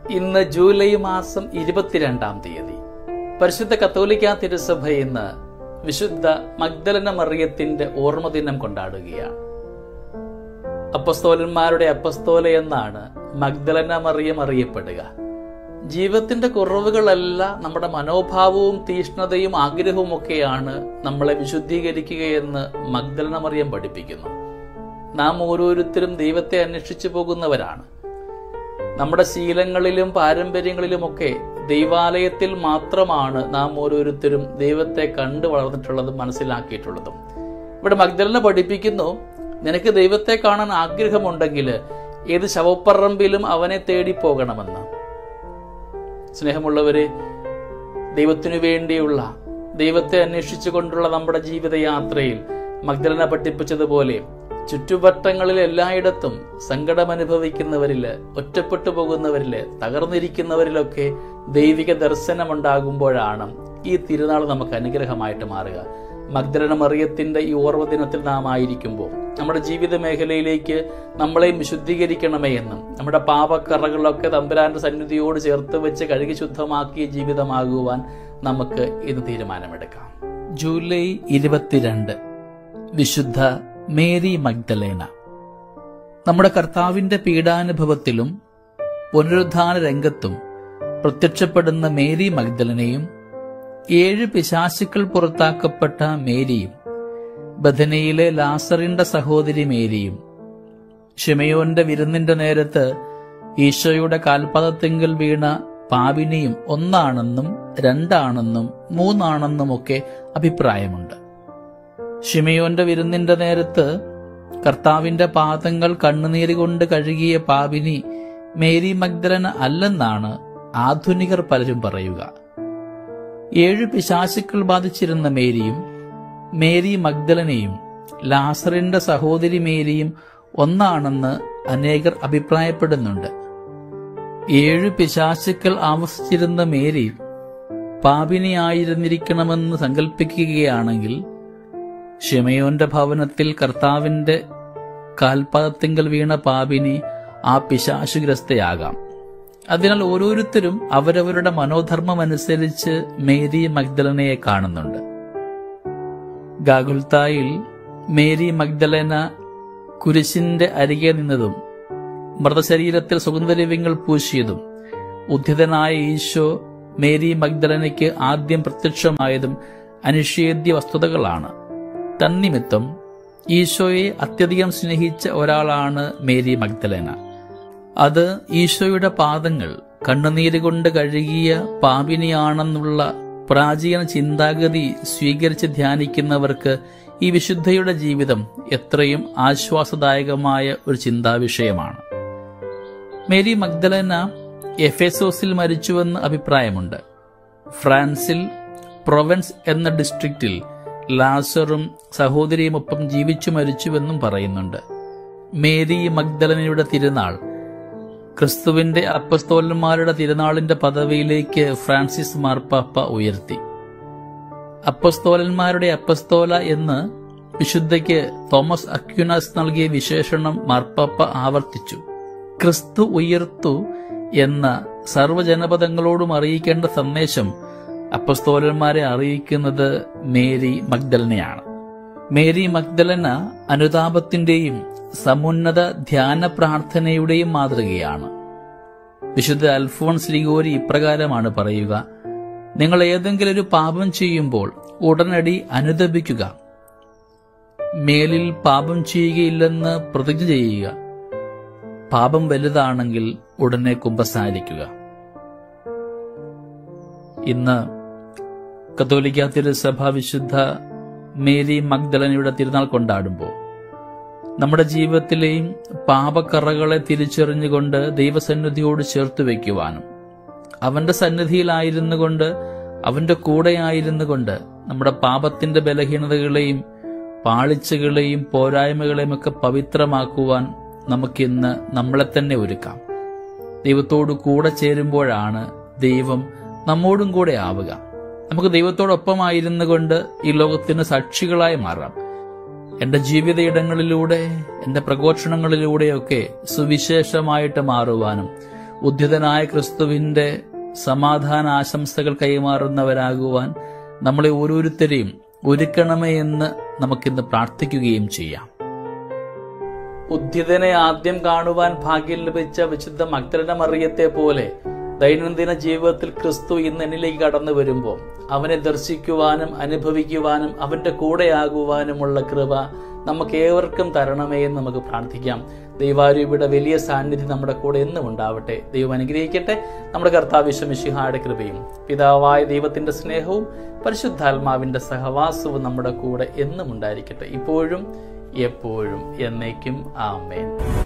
ഇന്ന് ജൂലൈ മാസം 22-ാം തീയതി. പരിശുദ്ധ കത്തോലിക്കാ തിരുസഭ ഇന്ന് വിശുദ്ധ മഗ്ദലന മറിയത്തിന്റെ ഓർമ്മദിനം കൊണ്ടാടുകയാണ്. അപ്പസ്തോലന്മാരുടെ അപ്പസ്തോല എന്നാണ് മഗ്ദലന മറിയം അറിയപ്പെടുക. ജീവിതത്തിന്റെ കുറവുകളല്ല നമ്മുടെ മനോഭാവവും തീഷ്ണതയും ആഗ്രഹവും ഒക്കെയാണ് നമ്മളെ വിശുദ്ധീകരിക്കുകയെന്ന് മഗ്ദലന മറിയം പഠിപ്പിക്കുന്നു. നാം ഓരോരുത്തരും ദൈവത്തെ അന്വേഷിച്ചു പോകുന്നവരാണ്. നമ്മുടെ ശീലങ്ങളിലും പാരമ്പര്യങ്ങളിലുമൊക്കെ ദൈവാലയത്തിൽ മാത്രമാണ് നാം ഓരോരുത്തരും ദൈവത്തെ കണ്ടു വളർന്നിട്ടുള്ളതും മനസ്സിലാക്കിയിട്ടുള്ളതും. ഇവിടെ മഗ്ദലന പഠിപ്പിക്കുന്നു, നിനക്ക് ദൈവത്തെ കാണാൻ ആഗ്രഹമുണ്ടെങ്കിൽ ഏത് ശവപ്പറമ്പിലും അവനെ തേടി പോകണമെന്ന്. സ്നേഹമുള്ളവരെ, ദൈവത്തിനു വേണ്ടിയുള്ള, ദൈവത്തെ അന്വേഷിച്ചു കൊണ്ടുള്ള നമ്മുടെ ജീവിതയാത്രയിൽ മഗ്ദലന പഠിപ്പിച്ചതുപോലെ ചുറ്റുവട്ടങ്ങളിൽ എല്ലായിടത്തും സങ്കടമനുഭവിക്കുന്നവരില്, ഒറ്റപ്പെട്ടു പോകുന്നവരില്, തകർന്നിരിക്കുന്നവരിലൊക്കെ ദൈവിക ദർശനമുണ്ടാകുമ്പോഴാണ് ഈ തിരുനാൾ നമുക്ക് അനുഗ്രഹമായിട്ട് മാറുക. മഗ്ദലന മറിയത്തിന്റെ ഈ ഓർമ്മദിനത്തിൽ നാം ആയിരിക്കുമ്പോൾ നമ്മുടെ ജീവിത മേഖലയിലേക്ക് നമ്മളെയും വിശുദ്ധീകരിക്കണമേ എന്നും നമ്മുടെ പാപക്കറകളൊക്കെ തമ്പുരാന്റെ സന്നിധിയോട് ചേർത്ത് വെച്ച് കഴുകി ശുദ്ധമാക്കിയ ജീവിതമാകുവാൻ നമുക്ക് ഇന്ന് തീരുമാനമെടുക്കാം. ജൂലൈ 22 വിശുദ്ധ മേരി മഗ്ദലേന. നമ്മുടെ കർത്താവിന്റെ പീഡാനുഭവത്തിലും പുനരുദ്ധാന രംഗത്തും പ്രത്യക്ഷപ്പെടുന്ന മേരി മഗ്ദലനയും 7 പിശാചുക്കൾ പുറത്താക്കപ്പെട്ട മേരിയും, ബഥനിയിലെ ലാസറിന്റെ സഹോദരി മേരിയും, ശിമയോന്റെ വിരുന്നിന്റെ നേരത്ത് ഈശോയുടെ കാൽപാദത്തിങ്കൽ വീണ പാപിനിയും ഒന്നാണെന്നും 2 ആണെന്നും 3 ആണെന്നുമൊക്കെ അഭിപ്രായമുണ്ട്. ശിമയോന്റെ വിരുന്നിന്റെ നേരത്ത് കർത്താവിന്റെ പാദങ്ങൾ കണ്ണുനീര് കൊണ്ട് കഴുകിയ പാപിനി മേരി മഗ്ദലന അല്ലെന്നാണ് ആധുനികർ പലരും പറയുക. 7 പിശാചുക്കൾ ബാധിച്ചിരുന്ന മേരിയും മേരി മഗ്ദലനയും ലാസറിന്റെ സഹോദരി മേരിയും ഒന്നാണെന്ന് അനേകർ അഭിപ്രായപ്പെടുന്നുണ്ട്. 7 പിശാചുക്കൾ ആവസിച്ചിരുന്ന മേരി പാപിനിയായിരുന്നിരിക്കണമെന്ന് സങ്കല്പിക്കുകയാണെങ്കിൽ ശിമയോന്റെ ഭവനത്തിൽ കർത്താവിന്റെ കാൽപാദത്തിങ്കൽ വീണ പാപിനി ആ പിശാചുഗ്രസ്തയാകാം. അതിനാൽ ഓരോരുത്തരും അവരവരുടെ മനോധർമ്മമനുസരിച്ച് മേരി മഗ്ദലനയെ കാണുന്നുണ്ട്. ഗാഗുൽത്തായിൽ മേരി മഗ്ദലന കുരിശിന്റെ അരികെ നിന്നതും മൃതശരീരത്തിൽ സുഗന്ധദ്രവ്യങ്ങൾ പൂശിയതും ഉദ്ധിതനായ ഈശോ മേരി മഗ്ദലനയ്ക്ക് ആദ്യം പ്രത്യക്ഷമായതും അനിഷേധ്യ വസ്തുതകളാണ്. തന്നിമിത്തം ഈശോയെ അത്യധികം സ്നേഹിച്ച ഒരാളാണ് മേരി മഗ്ദലന. അത് ഈശോയുടെ പാദങ്ങൾ കണ്ണുനീര് കൊണ്ട് കഴുകിയ പാപിനിയാണെന്നുള്ള പ്രാചീന ചിന്താഗതി സ്വീകരിച്ച് ധ്യാനിക്കുന്നവർക്ക് ഈ വിശുദ്ധയുടെ ജീവിതം എത്രയും ആശ്വാസദായകമായ ഒരു ചിന്താവിഷയമാണ്. മേരി മഗ്ദലന എഫേസോസിൽ മരിച്ചുവെന്ന് അഭിപ്രായമുണ്ട്. ഫ്രാൻസിൽ പ്രൊവൻസ് എന്ന ഡിസ്ട്രിക്റ്റിൽ ലാസറും സഹോദരിയുമൊപ്പം ജീവിച്ചു മരിച്ചുവെന്നും പറയുന്നുണ്ട്. മേരി മഗ്ദലനയുടെ തിരുനാൾ ക്രിസ്തുവിന്റെ അപ്പസ്തോലന്മാരുടെ തിരുനാളിന്റെ പദവിയിലേക്ക് ഫ്രാൻസിസ് മാർപ്പാപ്പ ഉയർത്തി. അപ്പസ്തോലന്മാരുടെ അപ്പസ്തോല എന്ന് വിശുദ്ധയ്ക്ക് തോമസ് അക്വിനാസ് നൽകിയ വിശേഷണം മാർപ്പാപ്പ ആവർത്തിച്ചു. ക്രിസ്തു ഉയർത്തു എന്ന സർവ്വജനപദങ്ങളോടും അറിയിക്കേണ്ട സന്ദേശം അപ്പസ്തോലന്മാരെ അറിയിക്കുന്നത് മേരി മഗ്ദലനയാണ്. മേരി മഗ്ദലന അനുതാപത്തിന്റെയും സമുന്നത ധ്യാന പ്രാർത്ഥനയുടെയും മാതൃകയാണ്. വിശുദ്ധ അൽഫോൺസ് ലിഗോരി ഇപ്രകാരമാണ് പറയുക: നിങ്ങൾ ഏതെങ്കിലും ഒരു പാപം ചെയ്യുമ്പോൾ ഉടനടി അനുതപിക്കുക, മേലിൽ പാപം ചെയ്യുകയില്ലെന്ന് പ്രതിജ്ഞ ചെയ്യുക, പാപം വലുതാണെങ്കിൽ ഉടനെ കുമ്പസാരിക്കുക. ഇന്ന് കത്തോലിക്കാ തിരുസഭ വിശുദ്ധ മേരി മഗ്ദലനയുടെ തിരുനാൾ കൊണ്ടാടുമ്പോൾ നമ്മുടെ ജീവിതത്തിലെയും പാപക്കറകളെ തിരിച്ചറിഞ്ഞുകൊണ്ട് ദൈവസന്നിധിയോട് ചേർത്ത് വയ്ക്കുവാനും അവന്റെ സന്നിധിയിലായിരുന്നു കൊണ്ട് അവന്റെ കൂടെയായിരുന്നു കൊണ്ട് നമ്മുടെ പാപത്തിന്റെ ബലഹീനതകളെയും പാളിച്ചകളെയും പോരായ്മകളെയും ഒക്കെ പവിത്രമാക്കുവാൻ നമുക്കിന്ന് നമ്മളെ തന്നെ ഒരുക്കാം. ദൈവത്തോട് കൂടെ ചേരുമ്പോഴാണ് ദൈവം നമ്മോടും കൂടെ ആവുക. നമുക്ക് ദൈവത്തോടൊപ്പമായിരുന്നു കൊണ്ട് ഈ ലോകത്തിന് സാക്ഷികളായി മാറാം. എന്റെ ജീവിതയിടങ്ങളിലൂടെ, എന്റെ പ്രഘോഷണങ്ങളിലൂടെയൊക്കെ സുവിശേഷമായിട്ട് മാറുവാനും ഉദ്ധിതനായ ക്രിസ്തുവിന്റെ സമാധാന ആശംസകൾ കൈമാറുന്നവരാകുവാൻ നമ്മളെ ഓരോരുത്തരെയും ഒരുക്കണമേ എന്ന് നമുക്കിന്ന് പ്രാർത്ഥിക്കുകയും ചെയ്യാം. ഉദ്ധിതനെ ആദ്യം കാണുവാൻ ഭാഗ്യം ലഭിച്ച വിശുദ്ധ മഗ്ദലന മറിയത്തെ പോലെ ദൈനംദിന ജീവിതത്തിൽ ക്രിസ്തു ഇന്ന് എന്നിലേക്ക് കടന്നു വരുമ്പോൾ അവനെ ദർശിക്കുവാനും അനുഭവിക്കുവാനും അവന്റെ കൂടെയാകുവാനുമുള്ള കൃപ നമുക്ക് ഏവർക്കും തരണമേ എന്ന് നമുക്ക് പ്രാർത്ഥിക്കാം. ദൈവാരൂപിയുടെ വലിയ സാന്നിധ്യം നമ്മുടെ കൂടെ എന്നും ഉണ്ടാവട്ടെ. ദൈവം അനുഗ്രഹിക്കട്ടെ. നമ്മുടെ കർത്താവ് യേശു മിശിഹായുടെ കൃപയും പിതാവായ ദൈവത്തിന്റെ സ്നേഹവും പരിശുദ്ധാത്മാവിന്റെ സഹവാസവും നമ്മുടെ കൂടെ എന്നും ഉണ്ടായിരിക്കട്ടെ, ഇപ്പോഴും എപ്പോഴും എന്നേക്കും. ആമേൻ.